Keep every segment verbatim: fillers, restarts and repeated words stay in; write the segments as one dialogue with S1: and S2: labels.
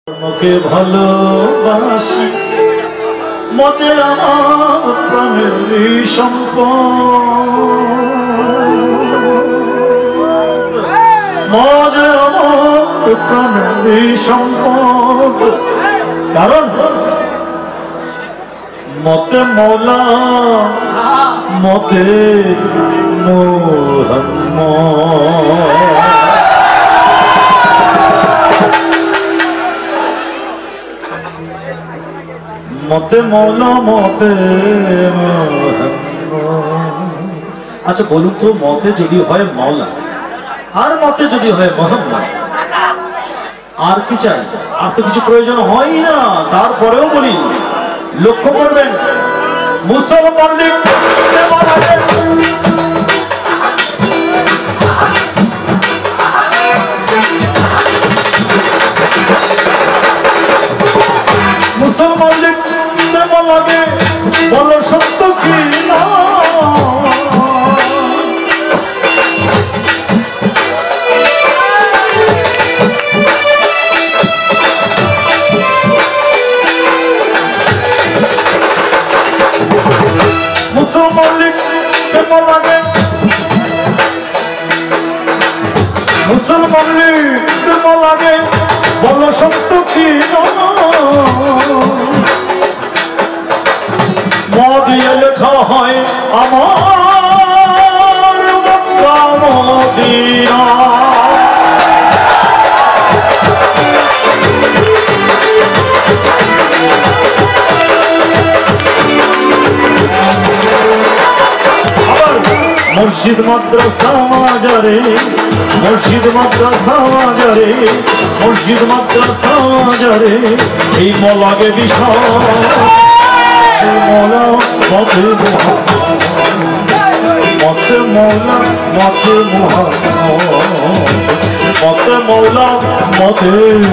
S1: তোমাকে ভালোবাসি মতে আমার প্রাণের সম্পদ, মজে আমার প্রাণের সম্পদ। কারণ মতে মৌলা মতে মোহাম্মদ। মতে মৌলা মতে আচ্ছা বলুন তো, মতে যদি হয় মৌলা আর মতে যদি হয় মোহাম্মদ, আর কি চাই? আর তো কিছু প্রয়োজন হয় না। তারপরেও বলি, লক্ষ্য করবেন মুসলমান মুসলমান লিখতে লাগে বলো সত্য কি না? মুসলমান লিখতে লাগে মুসলমান লিখতে লাগে বলো সত্য কি না? মদিয়ে লেখা হয় আমার মক্কা মদিনা। মসজিদ মাদ্রাসা মাজারে, মসজিদ মাদ্রাসা মাজারে, মসজিদ মাদ্রাসা মাজারে এই মলাগে বিষয় মৌলা মতে মতে মৌলা মতে মোহাম্মদ, মতে মৌলা মতে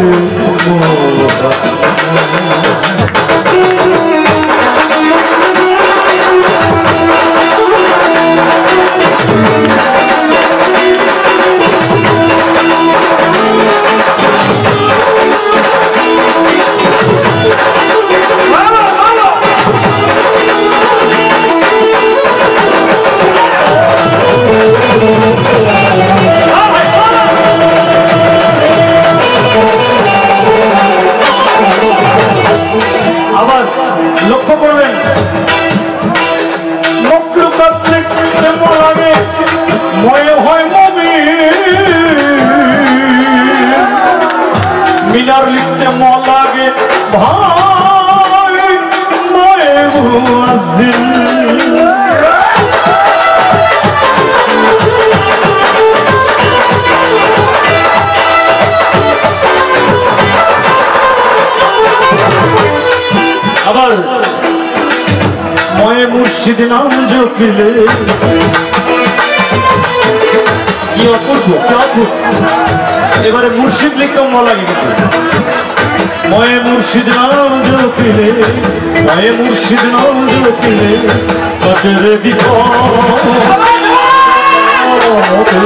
S1: লক্ষ্য করবেন মখলুকাত লিখতে লাগে ময় হয় মুমিন, মিনার লিখতে লাগে ভাই ময় মুয়াজ্জিন। আবার ময়ে মুর্শিদ নাম জপিলে কি অপূর্ব, কি অপূর্ব। এবারে মুর্শিদ লিখতাম লাগে ময়ে মুর্শিদ নাম জপিলে, ময়ে মুর্শিদ নাম জপিলে কাটের বিপদ। মতে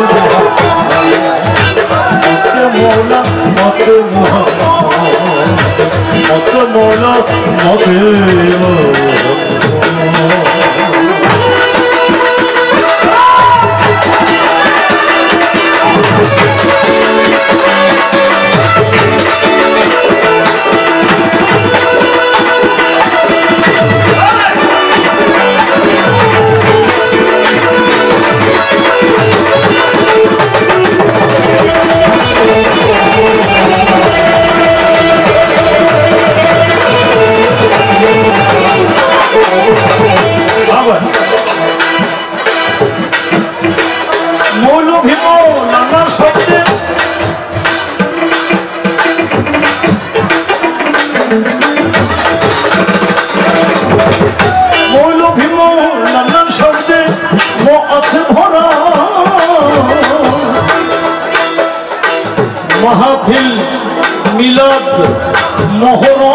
S1: মৌলা মতে মোহাম্মদ, মতে মৌলা মতে মাহফিল মিলাদ মহরম